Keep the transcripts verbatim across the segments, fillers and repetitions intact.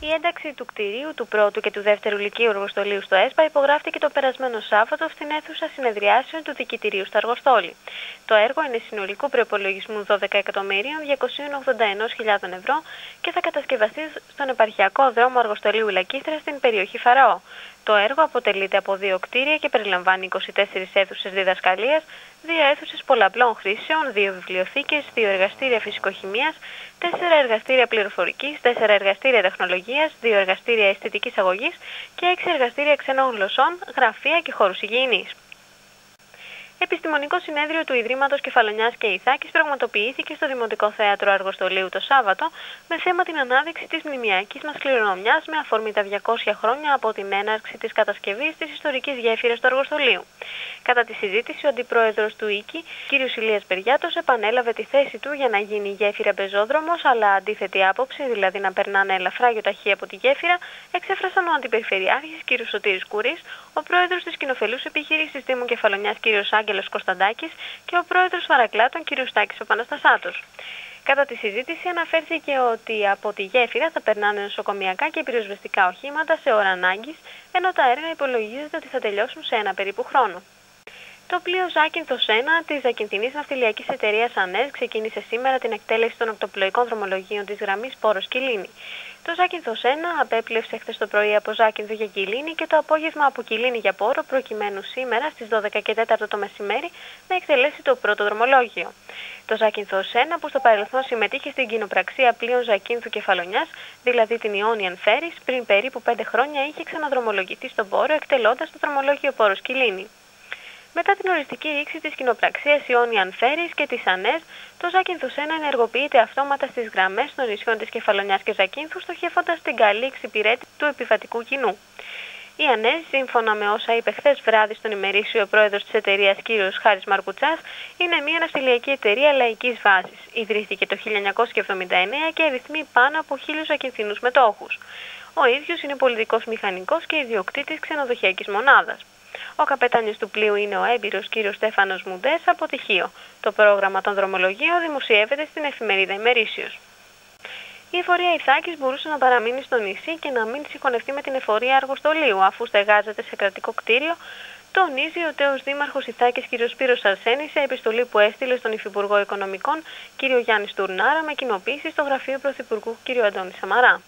Η ένταξη του κτηρίου του πρώτου και του δεύτερου λυκείου εργοστολίου στο ΕΣΠΑ υπογράφτηκε το περασμένο Σάββατο στην αίθουσα συνεδριάσεων του Δικητηρίου στο Αργοστόλι. Το έργο είναι συνολικού προϋπολογισμού δώδεκα εκατομμυρίων διακόσιες ογδόντα ένα χιλιάδες ευρώ και θα κατασκευαστεί στον επαρχιακό δρόμο Αργοστολίου Λακίστρα στην περιοχή Φαραώ. Το έργο αποτελείται από δύο κτίρια και περιλαμβάνει είκοσι τέσσερις αίθουσες διδασκαλίας, δύο αίθουσες πολλαπλών χρήσεων, δύο βιβλιοθήκες, δύο εργαστήρια φυσικοχημίας, τέσσερα εργαστήρια πληροφορικής, τέσσερα εργαστήρια τεχνολογίας, δύο εργαστήρια αισθητικής αγωγής και έξι εργαστήρια ξένων γλωσσών, γραφεία και χώρους υγιεινής. Επιστημονικό συνέδριο του Ιδρύματος Κεφαλονιάς και Ιθάκης πραγματοποιήθηκε στο Δημοτικό Θέατρο Αργοστολίου το Σάββατο με θέμα την ανάδειξη της μνημειακής μας κληρονομιάς με αφορμή τα διακόσια χρόνια από την έναρξη της κατασκευής της ιστορικής γέφυρας του Αργοστολίου. Κατά τη συζήτηση, ο αντιπρόεδρος του ΙΚΙ, κ. Ηλίας Περιάτος, επανέλαβε τη θέση του για να γίνει η γέφυρα πεζόδρομος, αλλά αντίθετη άποψη, δηλαδή να περνάνε ελαφρά γιοταχή από τη γέφυρα, εξέφρασαν ο αντιπεριφερειάρχης κ. Σωτήρης Κουρής, ο πρόεδρος της κοινοφελούς επιχείρησης Δήμου Κεφαλονιάς κ. Άγγελος Κωνσταντάκης και ο πρόεδρος Φαρακλάτων κ. Στάκης Επαναστασάτος. Κατά τη συζήτηση αναφέρθηκε ότι από τη γέφυρα θα περνάνε νοσοκομιακά και πυροσβεστικά οχήματα σε ώρα ανάγκης, ενώ τα έργα υπολογίζεται ότι θα τελειώσουν σε ένα περίπου χρόνο. Το πλοίο Ζάκυνθος ένα της Ζακυνθινής Ναυτιλιακής Εταιρείας ΑΝΕΣ ξεκίνησε σήμερα την εκτέλεση των ακτοπλοϊκών δρομολογίων της γραμμής Πόρος-Κιλίνη. Το Ζάκυνθος ένα απέπλευσε χθες το πρωί από Ζάκυνθο για Κιλίνη και το απόγευμα από Κιλίνη για Πόρο, προκειμένου σήμερα στις δώδεκα και τέσσερα το μεσημέρι να εκτελέσει το πρώτο δρομολόγιο. Το Ζάκυνθος ένα, που στο παρελθόν συμμετείχε στην κοινοπραξία πλοίων Ζακύνθου Κεφαλονιάς, δηλαδή την Ionian Ferries, πριν περίπου πέντε χρόνια είχε ξαναδρομολογηθεί στον Πόρο, εκτελώντας το δρομολόγιο Πόρος-Κιλίνη. Μετά την οριστική ρήξη της κοινοπραξίας Ionian Ferries και της ΑΝΕΣ, το Ζάκυνθος ένα ενεργοποιείται αυτόματα στις γραμμές των νησιών της Κεφαλονιάς και Ζακύνθου, στοχεύοντας την καλή εξυπηρέτηση του επιβατικού κοινού. Η ΑΝΕΣ, σύμφωνα με όσα είπε χθες βράδυ στον ημερήσιο ο πρόεδρος της εταιρείας κ. Χάρης Μαρκουτσάς, είναι μια ναυτιλιακή εταιρεία λαϊκής βάσης. Ιδρύθηκε το χίλια εννιακόσια εβδομήντα εννέα και αριθμεί πάνω από χίλιους Ζακυνθινούς μετόχους. Ο ίδιος είναι πολιτικός μηχανικός και ιδιοκτήτης ξενοδοχειακής μονάδας. Ο καπετάνιος του πλοίου είναι ο έμπειρος κ. Στέφανος Μουντές από Τυχείο. Το πρόγραμμα των δρομολογίων δημοσιεύεται στην εφημερίδα Ημερήσιος. Η εφορία Ιθάκης μπορούσε να παραμείνει στο νησί και να μην συγχωνευτεί με την εφορία Αργοστολίου, αφού στεγάζεται σε κρατικό κτίριο, τονίζει ο τέος δήμαρχος Ιθάκης κ. Σπύρος Αρσένης σε επιστολή που έστειλε στον Υφυπουργό Οικονομικών κ. Γιάννη Στουρνάρα με κοινοποίηση στο γραφείο Πρωθυπουργού κ. Αντώνη Σαμαρά.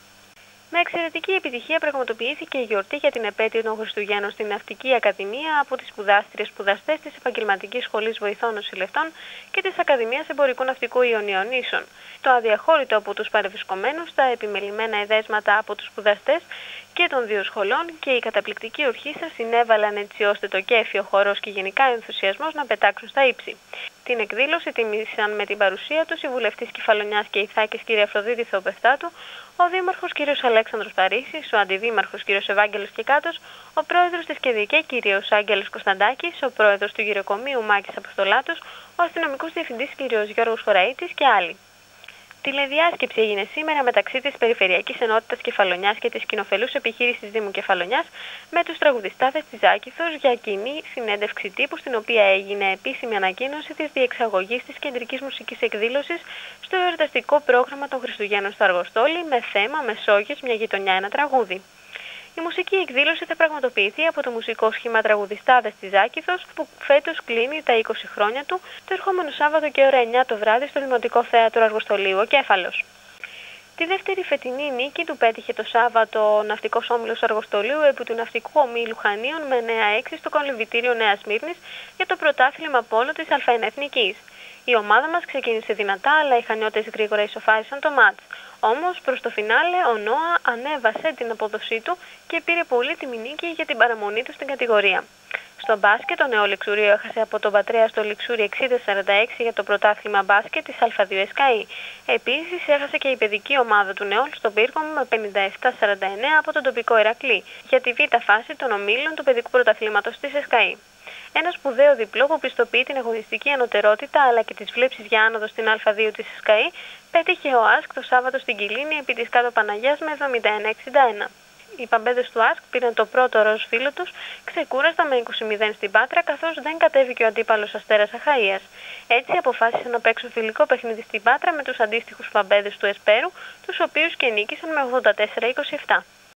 Με εξαιρετική επιτυχία πραγματοποιήθηκε η γιορτή για την επέτειο των Χριστουγέννων στην Ναυτική Ακαδημία από τις σπουδάστριες σπουδαστές της Επαγγελματικής Σχολής Βοηθών Νοσηλευτών και της Ακαδημίας Εμπορικού Ναυτικού Ιωνίων Νήσων. Το αδιαχώρητο από τους παρευρισκομένους, τα επιμελημένα εδέσματα από τους σπουδαστές και των δύο σχολών και η καταπληκτική ορχήστρα συνέβαλαν έτσι ώστε το κέφι, ο χορός και γενικά ο ενθουσιασμός να πετάξουν στα ύψη. Την εκδήλωση τιμήσαν με την παρουσία του η βουλευτής Κεφαλονιάς και Ιθάκης κ. Αφροδίτη Θεοπεφτάτου, ο δήμαρχος κ. Αλέξανδρος Παρίσης, ο αντιδήμαρχος κ. Ευάγγελος Κεκάτος, ο πρόεδρος της ΚΕΔΙΚΕ κ. Άγγελος Κωνσταντάκης, ο πρόεδρος του γυροκομείου Μάκης Αποστολάτος, ο αστυνομικός διευθυντής κ. Γιώργος Χωραΐτης και άλλοι. Τηλεδιάσκεψη έγινε σήμερα μεταξύ της Περιφερειακής Ενότητας Κεφαλονιάς και της κοινοφελούς επιχείρησης Δήμου Κεφαλονιάς με τους τραγουδιστάδες της Ζάκυνθος για κοινή συνέντευξη τύπου, στην οποία έγινε επίσημη ανακοίνωση της διεξαγωγής της κεντρικής μουσικής εκδήλωσης στο εορταστικό πρόγραμμα των Χριστουγέννων στο Αργοστόλι με θέμα «Μεσόγειος, μια γειτονιά, ένα τραγούδι». Η μουσική εκδήλωση θα πραγματοποιηθεί από το μουσικό σχήμα Τραγουδιστάδες της Ζάκυνθος, που φέτος κλείνει τα είκοσι χρόνια του, το ερχόμενο Σάββατο και ώρα εννιά το βράδυ στο Δημοτικό Θέατρο Αργοστολίου ο Κέφαλος. Τη δεύτερη φετινή νίκη του πέτυχε το Σάββατο ο Ναυτικός Όμιλος Αργοστολίου επί του Ναυτικού Ομίλου Χανίων με εννέα έξι στο κολυμβητήριο Νέας Σμύρνης για το πρωτάθλημα πόλο της Α1 Εθνικής. Η ομάδα μας ξεκίνησε δυνατά, αλλά οι χανιώτες γρήγορα ισοφάρισαν το μάτς. Όμως, προς το φινάλε, ο Νόα ανέβασε την απόδοσή του και πήρε πολύτιμη νίκη για την παραμονή του στην κατηγορία. Στο μπάσκετ, το Νέο Λιξούριο έχασε από τον Πατρέα στο Λιξούρι εξήντα σαράντα έξι για το πρωτάθλημα μπάσκετ της Α2 ΕΣΚΑΗ. Επίσης, έχασε και η παιδική ομάδα του Νεόλ στο Πύργο με πενήντα επτά σαράντα εννέα από τον τοπικό Ηρακλή για τη β' φάση των ομίλων του παιδικού πρωταθλήματος της ΕΣΚΑΗ. Ένα σπουδαίο διπλό που πιστοποιεί την αγωνιστική ανωτερότητα αλλά και τις βλέψεις για άνοδο στην Α2 της ΕΣΚΑΗ πέτυχε ο ΑΣΚ το Σάββατο στην Κιλίνη επί της Κάτω Παναγιάς με εβδομήντα ένα εξήντα ένα. Οι παμπέδες του ΑΣΚ πήραν το πρώτο ροζ φύλλο τους ξεκούραστα με είκοσι μηδέν στην Πάτρα, καθώς δεν κατέβηκε ο αντίπαλος Αστέρας Αχαΐας. Έτσι αποφάσισαν να παίξουν φιλικό παιχνίδι στην Πάτρα με τους αντίστοιχους παμπέδες του Εσπέρου, τους οποίους και νίκησαν με ογδόντα τέσσερα είκοσι επτά.